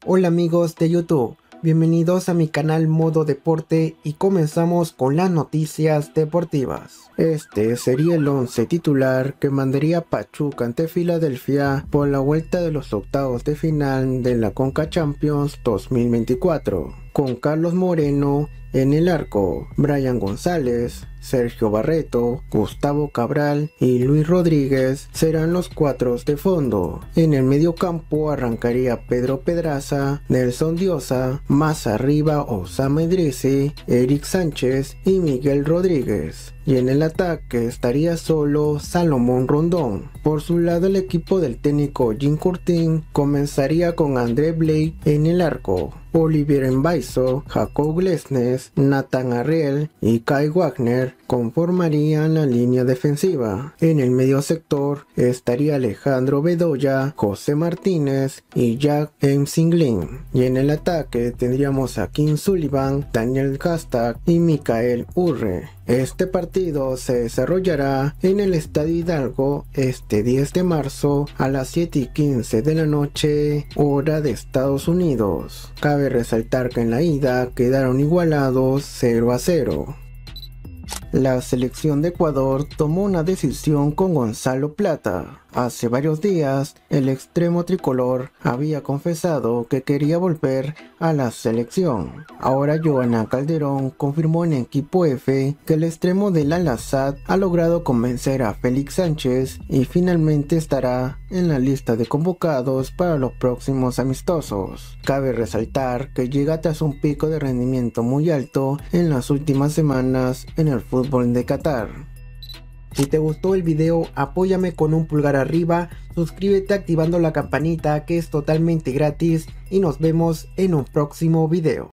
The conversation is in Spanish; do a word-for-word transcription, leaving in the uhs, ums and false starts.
Hola amigos de YouTube, bienvenidos a mi canal Modo Deporte y comenzamos con las noticias deportivas. Este sería el once titular que mandaría Pachuca ante Filadelfia por la vuelta de los octavos de final de la Conca Champions dos mil veinticuatro, con Carlos Moreno en el arco, Brian González, Sergio Barreto, Gustavo Cabral y Luis Rodríguez serán los cuatro de fondo. En el mediocampo arrancaría Pedro Pedraza, Nelson Diosa, más arriba Osama Idrissi, Eric Sánchez y Miguel Rodríguez. Y en el ataque estaría solo Salomón Rondón. Por su lado, el equipo del técnico Jim Curtin comenzaría con André Blake en el arco, Olivier Mbaizo, Jacob Glesnes, Nathan Arriel y Kai Wagner conformarían la línea defensiva. En el medio sector estaría Alejandro Bedoya, José Martínez y Jack Emsinglin. Y en el ataque tendríamos a Kim Sullivan, Daniel Gastag y Mikael Urre. Este partido se desarrollará en el Estadio Hidalgo este diez de marzo a las siete y quince de la noche, hora de Estados Unidos. Cabe resaltar que en la ida quedaron igualados cero a cero. La selección de Ecuador tomó una decisión con Gonzalo Plata. Hace varios días, el extremo tricolor había confesado que quería volver a la selección. Ahora Joana Calderón confirmó en Equipo F que el extremo del Al-Assad ha logrado convencer a Félix Sánchez y finalmente estará en la lista de convocados para los próximos amistosos. Cabe resaltar que llega tras un pico de rendimiento muy alto en las últimas semanas en el fútbol de Qatar. Si te gustó el video, apóyame con un pulgar arriba, suscríbete activando la campanita que es totalmente gratis y nos vemos en un próximo video.